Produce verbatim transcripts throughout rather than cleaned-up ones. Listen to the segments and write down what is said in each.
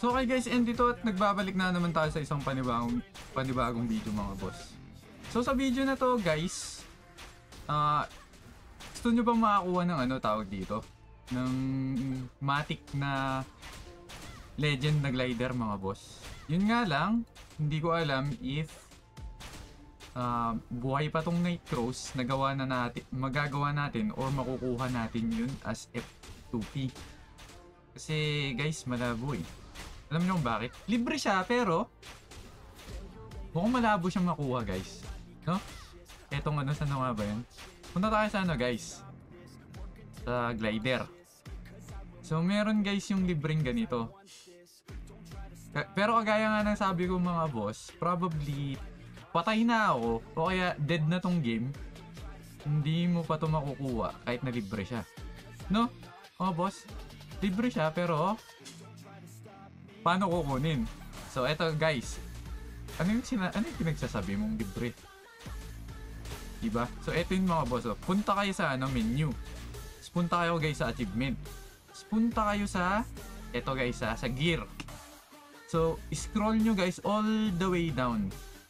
So okay guys, and dito at nagbabalik na naman tayo sa isang panibagong, panibagong video mga boss. So sa video na to guys, uh, gusto nyo bang makakuha ng ano tawag dito? Ng matic na legend na glider mga boss. Yun nga lang, hindi ko alam if uh, buhay pa tong Nightcross na gawa na natin, magagawa natin or makukuha natin yun as F two P. Kasi guys, malabo eh. Alam niyo kung bakit? Libre siya pero mukhang malabo siyang makuha guys. No? Etong ano, saan nga ba yun? Punta tayo sa ano guys? Sa glider. So meron guys yung libreng ganito. Pero kagaya nga ng sabi ko mga boss, probably patay na ako o kaya dead na tong game. Hindi mo pa to makukuha kahit na libre siya. No? Oh boss, libre siya pero paano kukunin? So eto guys, ano yung, sina ano yung pinagsasabi mong libre? Diba? So eto yung mga boss, oh. Punta kayo sa ano, menu. Tapos punta kayo guys sa achievement. Tapos punta kayo sa eto guys, sa, sa gear. So scroll nyo guys all the way down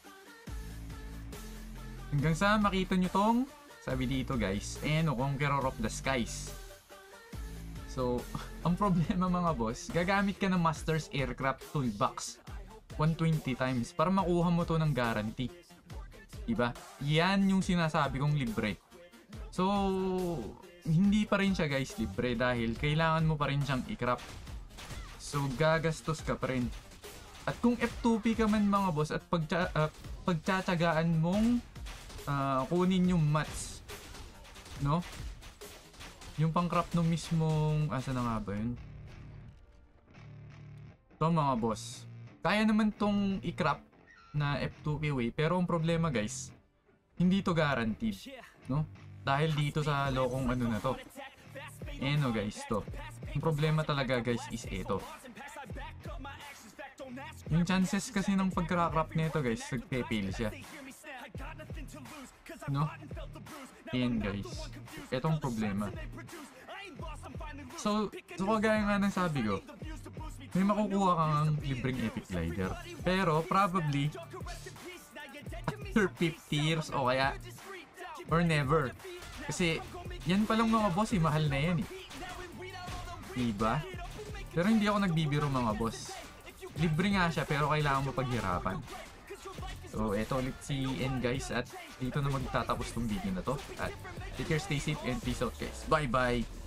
hanggang sa makita nyo tong sabi dito guys, and Conqueror of the Skies. So, ang problema mga boss, gagamit ka ng Master's Aircraft Toolbox one twenty times para makuha mo to ng guarantee. Diba? Yan yung sinasabi kong libre. So, hindi pa rin siya guys libre dahil kailangan mo pa rin siyang i-craft. So, gagastos ka pa rin. At kung F two P ka man mga boss at pagtsa uh, pagtsatsagaan mong uh, kunin yung mats, no? Yung pang-craft no mismong, asa na nga ba yun? Ito mga boss, kaya naman tong i-craft na F two P way, pero ang problema guys, hindi to guaranteed, no? Dahil dito sa lokong ano na to. Eh no guys, to. Ang problema talaga guys is ito. Yung chances kasi ng pagka-craft nito guys, nagpe-fail siya. No? Ayan guys, etong problema. So, so kagaya nga ng sabi ko, may makukuha kang libreng epic glider. Pero probably after fifty years o kaya or never. Kasi yan palang mga boss eh, mahal na yan eh. Diba? Pero hindi ako nagbibiro mga boss. Libre nga siya pero kailangan mo paghirapan. So, eto ulit si N guys at dito na magtatapos tong video na to. At take care, stay safe, and peace out guys. Bye bye!